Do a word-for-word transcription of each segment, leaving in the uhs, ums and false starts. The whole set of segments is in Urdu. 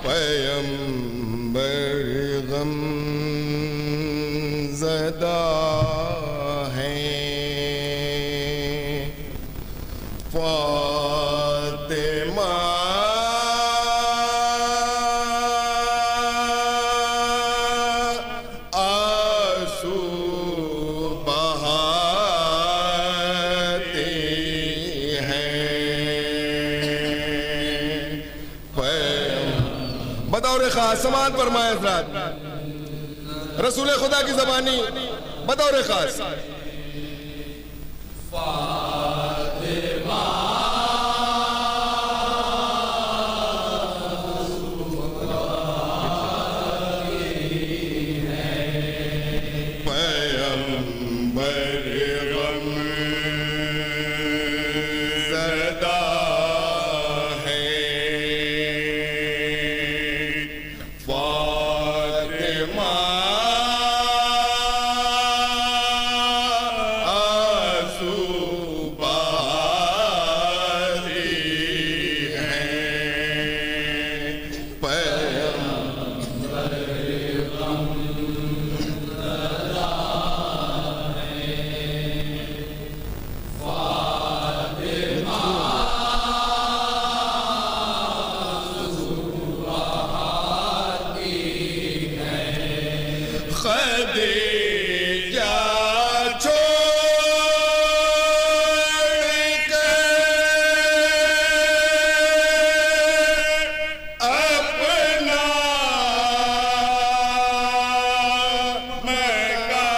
پیغمبر غم زدہ ہیں فاطمہ آنسو بہاتی ہیں بطور خاص سماعت فرمائے حضرات رسول خدا کی زبانی بطور خاص فاطمہ پیغمبر غم زدہ خدیجہ چھوڑ کے اپنا مکہ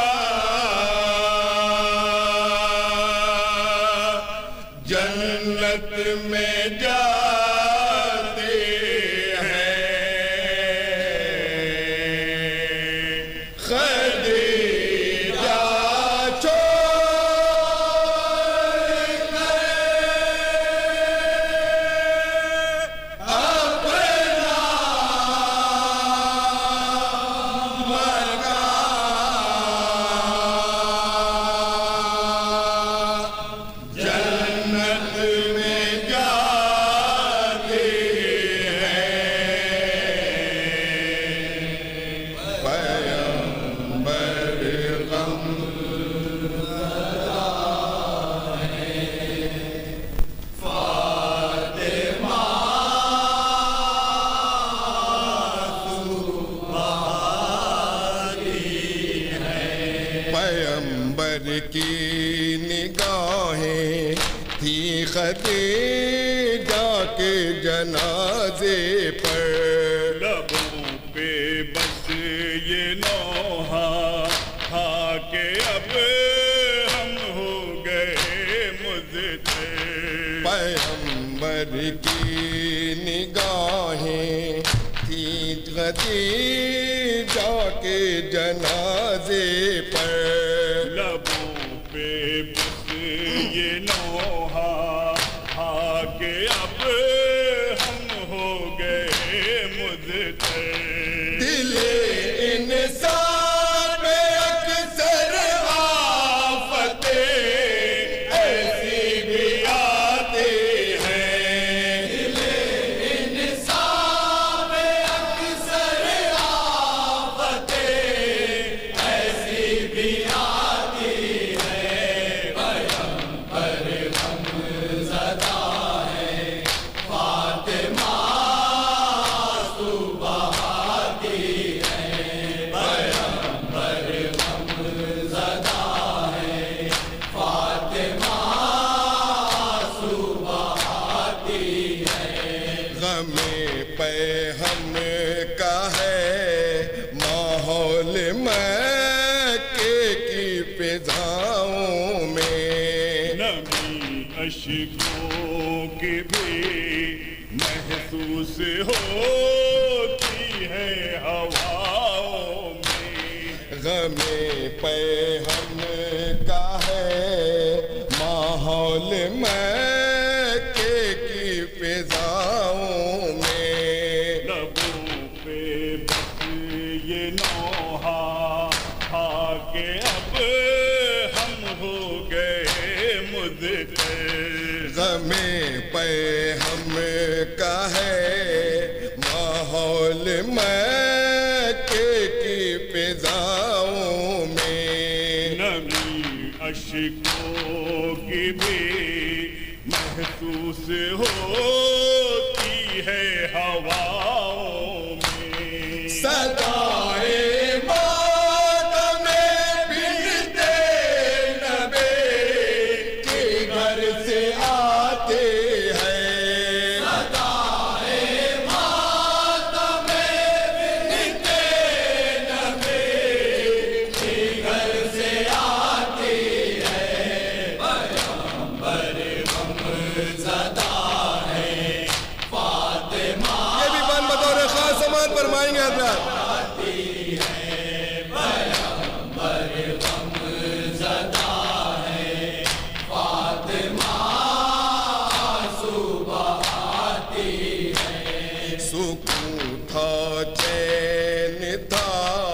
جنت میں جاتے ہیں خدیجہ چھوڑ کے اپنا مکہ جنت میں جاتے ہیں پیغمبر غم زدہ ہیں فاطمہ پیغمبر کی نگاہیں تھی خدیجہ کے جنازے پر لبوں پہ بس یہ نوحہ تھا کہ اب ہم ہو گئے مجھتے پیغمبر کی نگاہیں تھی خدیجہ کے جنازے پر لبوں پہ بس یہ نوحہ تھا کہ اب ہم ہو گئے مجھتے دل انسان میں اکثر آفتیں ایسی بھی آتی ہیں دل انسان میں اکثر آفتیں ایسی بھی آتی ہیں پیغمبر غم زدہ ہیں فاطمہ آنسو بہاتی ہیں پیغمبر غم زدہ ہیں فاطمہ آنسو بہاتی ہیں غم پیغم کا ہے ماحول مکے کی فضاؤں میں نمی اشکوں کی بھی محسوس ہوتی ہے ہواؤں میں غم پیغم کا ہے ماحول مکے کی فضاؤں میں لبوں پہ بس یہ نوحہ تھا کہ اب ہم ہو گئے مجھتے غم پیغم کا ہے ماحول ہول مکے کی فضاؤں میں نمی اشکوں کی بھی محسوس ہوتی ہے ہواؤں میں صدائے ماتم بنتے نبی کے گھر سے آتے ہیں صدائے ماتم بنتے نبی کے گھر سے آتے ہیں پیغمبر غم زدہ ہے فاطمہ یہ بھی بن بطور خاص سماعت فرمائیں گے حضرات سکون تھا چین تھا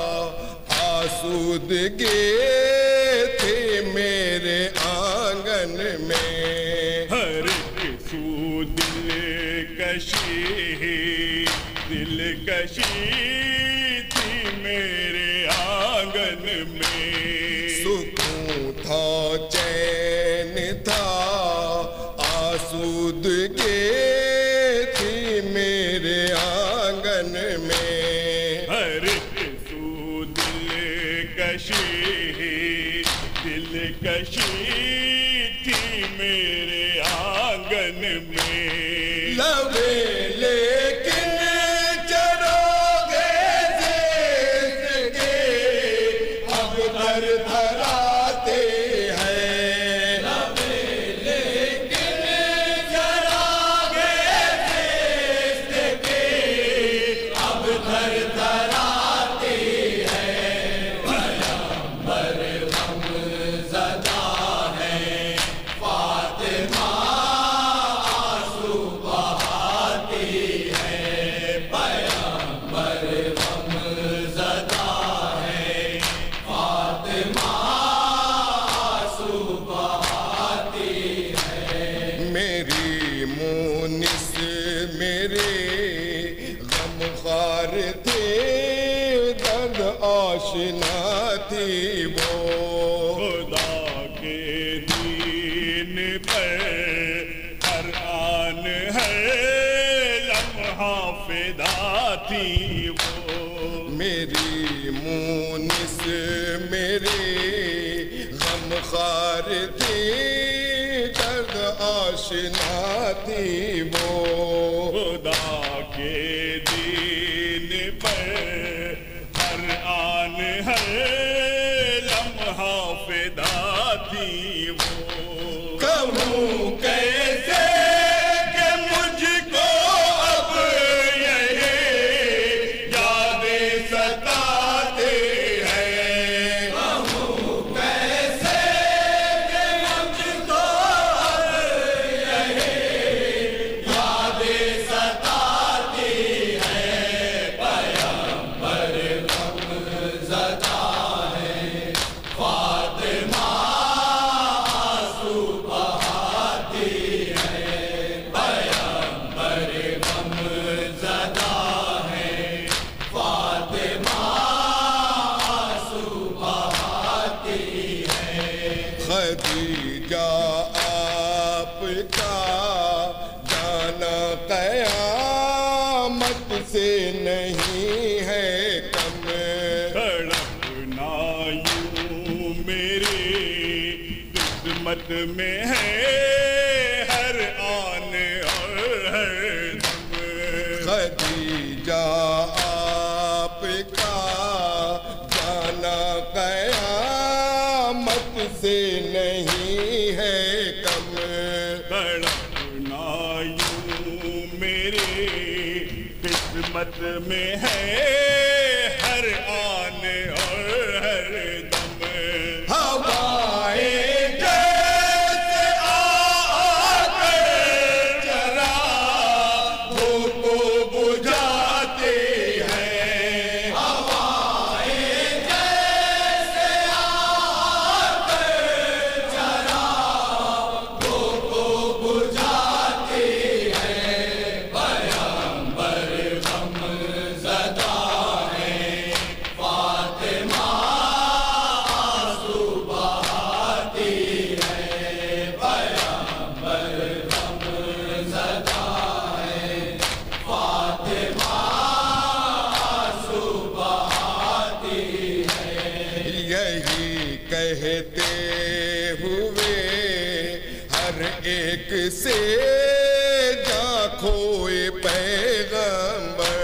آسودگی تھی میرے آنگن میں ہر ایک سو دل کشی دل کشی تھی میرے آنگن میں سکون تھا چین تھا آسودگی تھی میرے آنگن میں ہر ایک سو دل کشی دل کشی تھی میرے آنگن میں لبے لیکن چروگے زندگی اب تر تھراتے ہیں لبے لیکن چروگے زندگی اب تر تھراتے ہیں پیغمبر غم زدہ ہے فاطمہ آنسو بہاتی ہے پیغمبر غم زدہ ہے فاطمہ آنسو بہاتی ہے میری مونس میرے غم خوار تھے درد آشنا تھی وہ خدا کے دین پر ہر آن ہے لمحہ فدا تھی وہ میری مونس میرے غم خوار تھی درد آشنا تھی وہ خدا کے دین پر ہر آن ہے لمحہ فدا تھی وہ کہوں کیسے کہ مجھ کو اب یہی یادیں ستاتے ہیں کہوں کیسے کہ مجھ کو اب یہی یادیں ستاتی ہیں پیغمبر غم زدہ ہے فاطمہ آنسو بہاتی ہے پیغمبر غم زدہ ہے فاطمہ آنسو بہاتی ہے خدیجہ آپ کا جانا قیامت سے نہیں ہے کم تڑپنا یوں میری قسمت میں ہے ہر آن اور ہر دم خدیجہ آپ کا جانا قیامت سے نہیں ہے کم تڑپنا یوں میری قسمت میں ہے ہر آن اور ہر دم ہوائیں جیسے آ کر چراغوں کو بجھاتے ہیں ہوائیں جیسے آ کر چراغوں کو بجھاتے ہیں پیغمبر غم کہتے ہوئے ہر ایک سے جاں کھوئے پیغمبر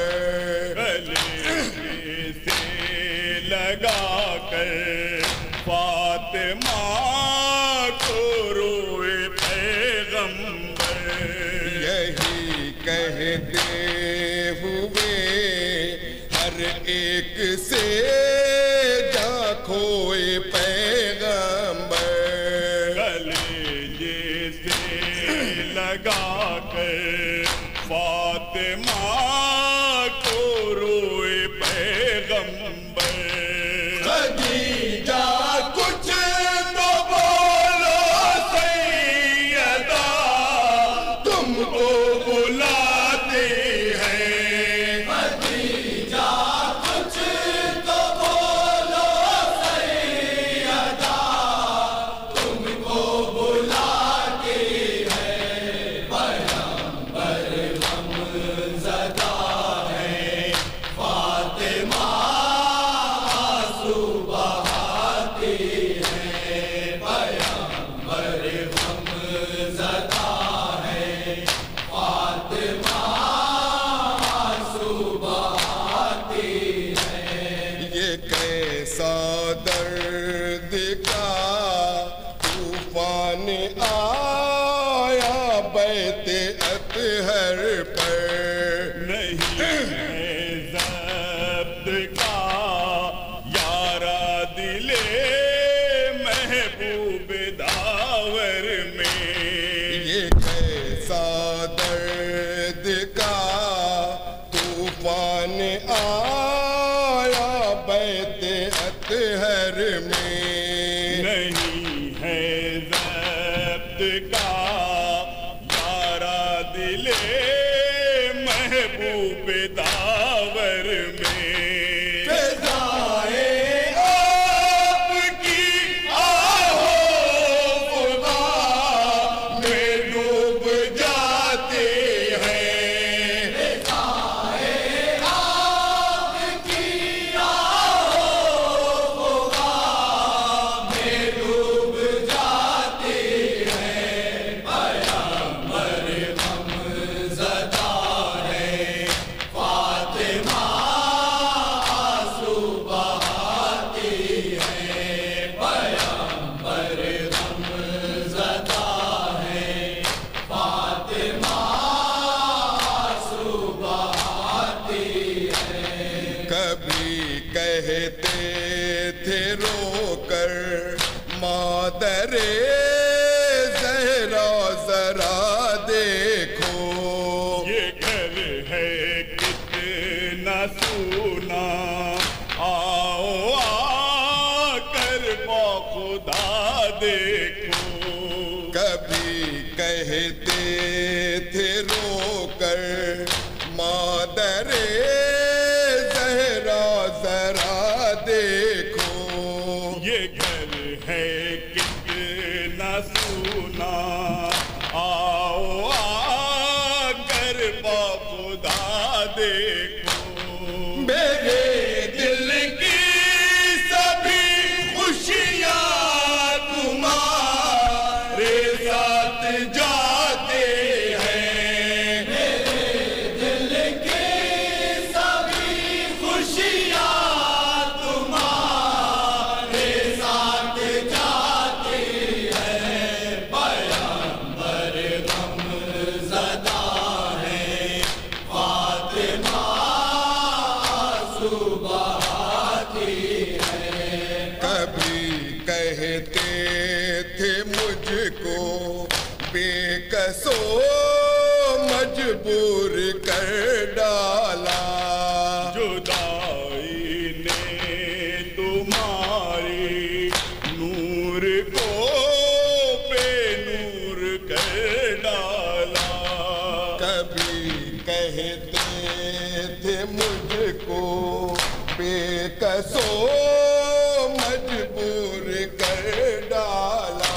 گلے سے لگا کر فاطمہ کو روئے پیغمبر یہی کہتے ہوئے ہر ایک سے جاں کھوئے پیغمبر گلے سے لگا کر فاطمہ کو روئے پیغمبر خدیجہ کچھ تو بولو سیدہ تم کو بلاتے ہیں خدیجہ کچھ تو بولو سیدہ تم کو بلاتے ہیں پیغمبر غم زدہ ہے فاطمہ آنسو بہاتی ہے پیغمبر غم زدہ ہے فاطمہ آنسو بہاتی ہے یہ کیسا درد کا طوفان آیا بیت اطہر پر نہیں ہے ضبط کا یارا دل محبوب داور میں یہ کیسا درد کا طوفان آیا بیت اطہر میں نہیں ہے ضبط کا یارا دل محبوب داور میں فضائے آپ کی آہو غبار میں ڈوب جاتے ہیں فضائے آپ کی آہو غبار میں ڈوب جاتے ہیں پیغمبر غم زدہ ہے فاطمہ آنسو بہاتی ہے پیغمبر غم زدہ ہے فاطمہ آنسو بہاتی ہے کبھی کہتے تھے رو کر مادر زہرا ذرا دیکھو یہ گھر ہے کتنا سونا آؤ آ کر با خدا دیکھو کبھی کہتے تھے رو کر مادر زہرا ذرا دیکھو یہ گھر ہے کتنا سونا آؤ آ کر با خدا دیکھو میرے دل کی سبھی خوشیاں تمہارے ساتھ جاتے ہیں میرے دل کی سبھی خوشیاں تمہارے ساتھ جاتے ہیں پیغمبر غم زدہ ہے فاطمہ آنسو بہاتی ہے کبھی کہتے تھے مجھ کو بے قصو مجبور کر ڈالا جدائی نے تمہاری نور کو بے نور کر ڈالا کبھی کہتے تھے مجھ کو بے قصو مجبور کر ڈالا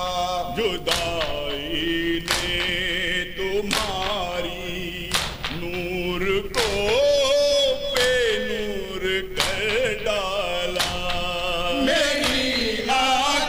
جدائی نے تمہاری نور کو بے نور کر ڈالا میری آنکھ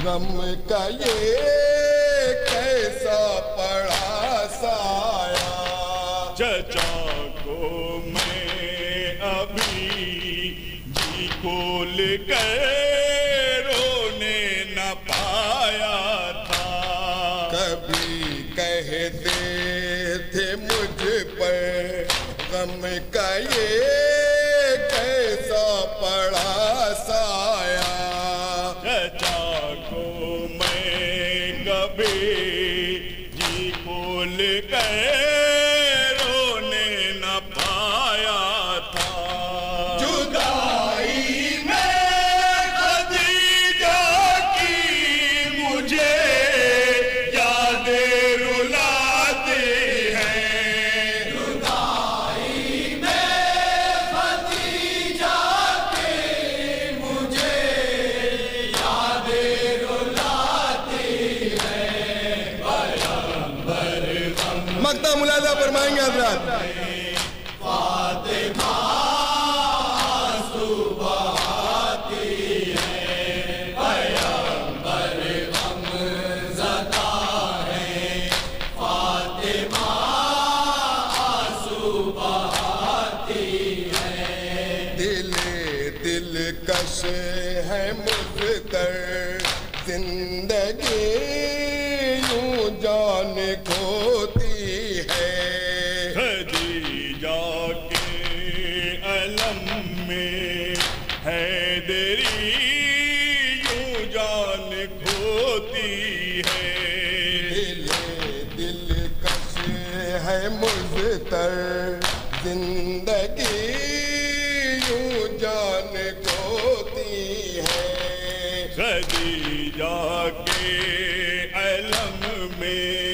غم کا یہ کیسا پڑا سایہ چچا کو میں ابھی جی کھول کر رونے نہ پایا تھا کبھی کہتے تھے مجھ پر غم کا یہ کیسا پڑا سایہ چچا کو میں کبھی جی کھول کر رونے نہ پایا تھا جدائی میں خدیجہ کی مجھے یادیں رلاتی ہیں جدائی میں خدیجہ کی مجھے یادیں رلاتی ہیں پیغمبر غم مقطع ملاحظہ فرمائیں گے حضرات فاطمہ آنسو بہاتی ہے پیغمبر غم زدہ ہے فاطمہ آنسو بہاتی ہے دل دل کش ہے مضطر زندگی یوں جان کھوتی ہے خدیجہ کے علم میں حیدری یوں جان کھوتی ہے دل دل کش ہے مضطر زندگی یوں جان کھوتی ہے خدیجہ کے علم میں